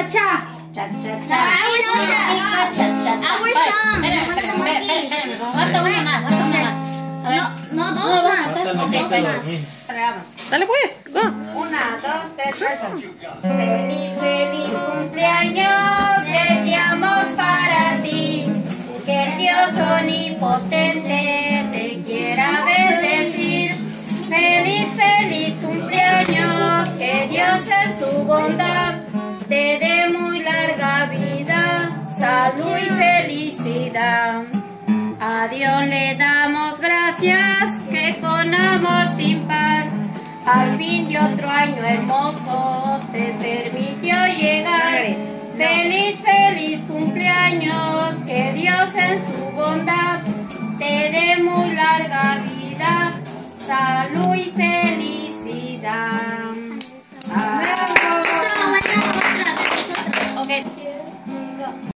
cha. Cha, cha, cha. Our song. One of the monkeys. Falta una más, falta una más. A ver. No, dos más. Ok, Dos vamos. más. Dale pues, go. 1, 2, 3, feliz, feliz cumpleaños, deseamos para ti, que el Dios omnipotente te quiera bendecir. Feliz, feliz cumpleaños, que Dios en su bondad te dé muy larga vida, salud y felicidad. A Dios le damos gracias, que con amor sin par al fin de otro año hermoso te permitió llegar. Feliz, feliz cumpleaños, que Dios en su bondad te dé muy larga vida, salud y felicidad.